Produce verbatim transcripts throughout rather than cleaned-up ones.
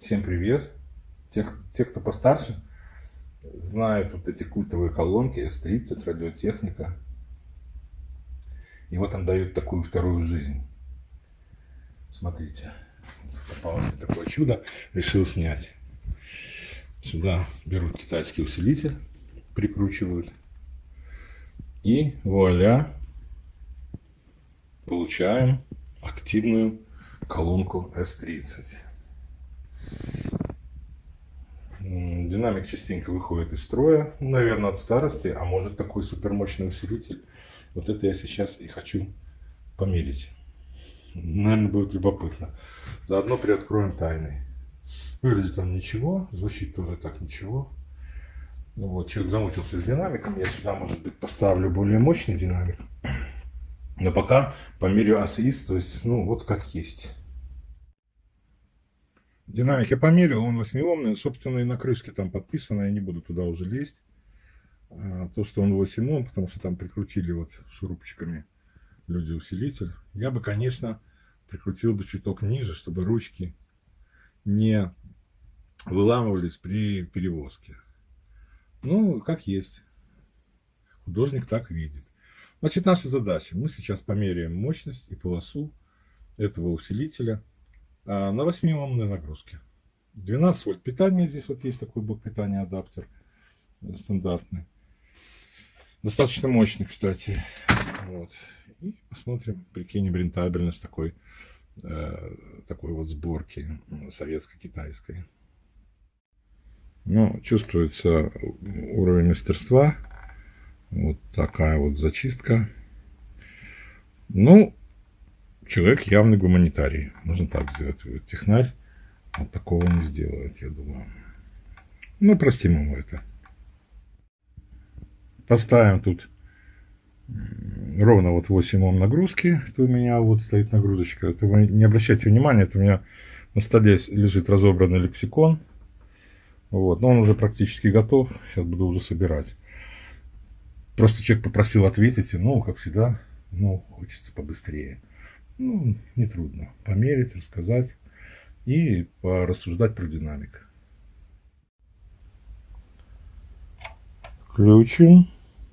Всем привет! Тех, те, кто постарше, знают вот эти культовые колонки эс тридцать, радиотехника. И вот там дают такую вторую жизнь. Смотрите, попалось мне такое чудо, решил снять. Сюда берут китайский усилитель, прикручивают. И вуаля, получаем активную колонку эс тридцать. Динамик частенько выходит из строя, наверное, от старости, а может такой супермощный усилитель. Вот это я сейчас и хочу померить. Наверное, будет любопытно. Заодно приоткроем тайны. Выглядит он ничего, звучит тоже так ничего. Ну вот, человек замучился с динамиком, я сюда, может быть, поставлю более мощный динамик. Но пока померю ас-ис, то есть, ну, вот как есть. Динамик я померил, он восьмиомный, собственно, и на крышке там подписано, я не буду туда уже лезть. А, то, что он восемь ом, потому что там прикрутили вот шурупчиками люди усилитель. Я бы, конечно, прикрутил бы чуток ниже, чтобы ручки не выламывались при перевозке. Ну, как есть. Художник так видит. Значит, наша задача. Мы сейчас померяем мощность и полосу этого усилителя на восьмиомной нагрузке. двенадцать вольт питания. Здесь вот есть такой блок питания, адаптер стандартный. Достаточно мощный, кстати. Вот. И посмотрим, прикинем рентабельность такой, э, такой вот сборки советско-китайской. Ну, чувствуется уровень мастерства. Вот такая вот зачистка. Ну, человек явный гуманитарий. Можно так сделать. Технарь вот такого не сделает, я думаю. Ну, простим ему это. Поставим тут ровно вот восемь ом нагрузки. Это у меня вот стоит нагрузочка. Это вы не обращайте внимания, это у меня на столе лежит разобранный лексикон. Вот, но он уже практически готов. Сейчас буду уже собирать. Просто человек попросил ответить, и, ну, как всегда, ну, хочется побыстрее. Ну, нетрудно. Померить, рассказать и порассуждать про динамик. Включим.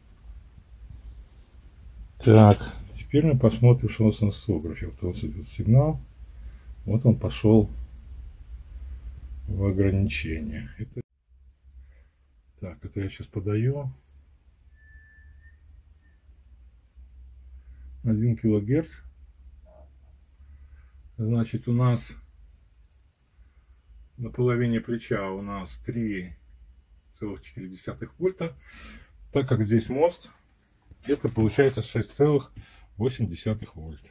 Так, теперь мы посмотрим, что у нас на осциллографе. Вот, вот этот сигнал. Вот он пошел в ограничение. Это... Так, это я сейчас подаю. один килогерц. Значит, у нас на половине плеча у нас три целых четыре десятых вольта. Так как здесь мост, это получается шесть целых восемь десятых вольт.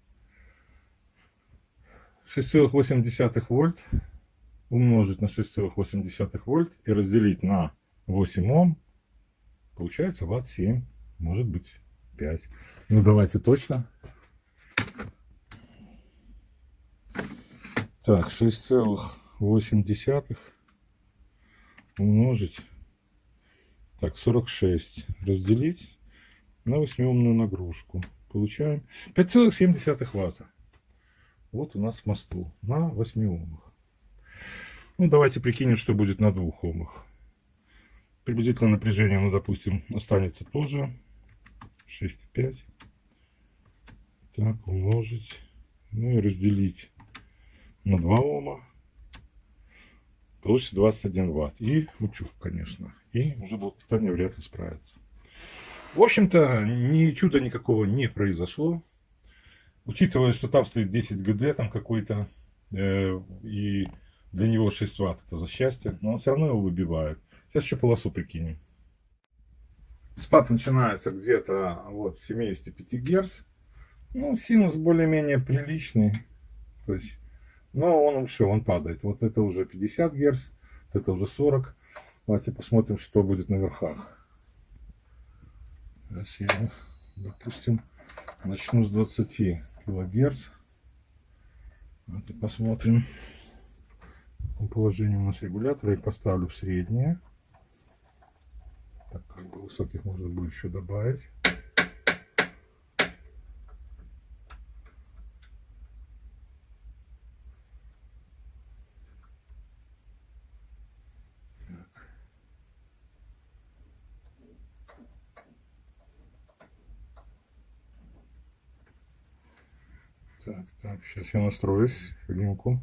шесть целых восемь десятых вольт умножить на шесть целых восемь десятых вольт и разделить на восемь ом. Получается ватт семь, может быть пять. Ну давайте точно. Так, шесть целых восемь десятых умножить, так, сорок шесть разделить на восьмиомную нагрузку. Получаем пять целых семь десятых ватта. Вот у нас в мосту на восьми омах. Ну, давайте прикинем, что будет на двух омах. Приблизительное напряжение, ну, допустим, останется тоже шесть и пять. Так, умножить, ну и разделить на два ома. Получится двадцать один ватт. И утюг, конечно. И уже блок питания вряд ли справится. В общем-то, ни чуда никакого не произошло. Учитывая, что там стоит десять гэ дэ, там какой-то, э, и для него шесть ватт, это за счастье. Но он все равно его выбивает. Сейчас еще полосу прикинем. Спад начинается где-то вот семьдесят пять герц. Ну, синус более-менее приличный. То есть, но он все, он падает. Вот это уже пятьдесят герц, вот это уже сорок. Давайте посмотрим, что будет на верхах. Сейчас я, допустим, начну с двадцати килогерц. Давайте посмотрим. В каком положении у нас регулятор. Я поставлю в среднее. Так, как бы высоких можно будет еще добавить. Так, так, сейчас я настроюсь. Линку.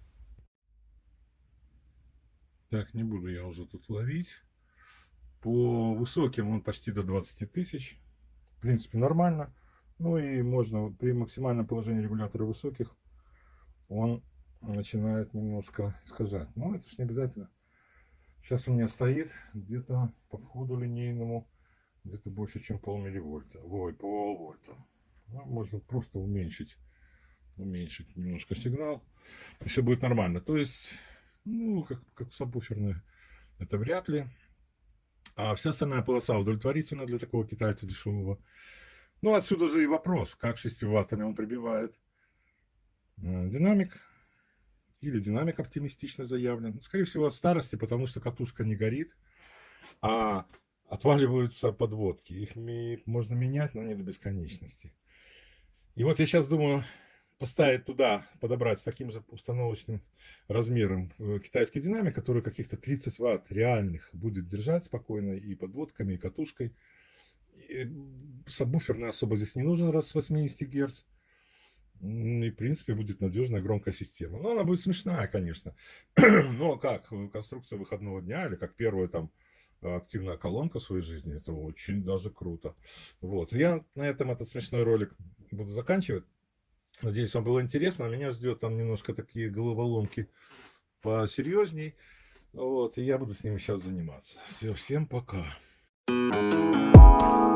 Так, не буду я уже тут ловить. По высоким он почти до двадцати тысяч. В принципе, нормально. Ну и можно при максимальном положении регулятора высоких он начинает немножко искажать. Но это ж не обязательно. Сейчас у меня стоит где-то по входу линейному где-то больше, чем полмилливольта. Ой, полвольта. Ну, можно просто уменьшить, уменьшить немножко сигнал. И все будет нормально. То есть, ну, как, как сабвуферная, это вряд ли. А вся остальная полоса удовлетворительна для такого китайца дешевого. Ну, отсюда же и вопрос, как шестью ваттами он прибивает. Динамик или динамик оптимистично заявлен. Скорее всего, от старости, потому что катушка не горит, а отваливаются подводки. Их можно менять, но не до бесконечности. И вот я сейчас думаю поставить туда, подобрать с таким же установочным размером китайский динамик, который каких-то тридцать ватт реальных будет держать спокойно и подводками, и катушкой. И сабвуферный особо здесь не нужен, раз с восьмидесяти герц. И, в принципе, будет надежная громкая система. Но она будет смешная, конечно. Но как конструкция выходного дня, или как первая там активная колонка в своей жизни, это очень даже круто. Вот. Я на этом этот смешной ролик буду заканчивать. Надеюсь, вам было интересно. Меня ждет там немножко такие головоломки посерьезней. Вот. И я буду с ними сейчас заниматься. Все, всем пока.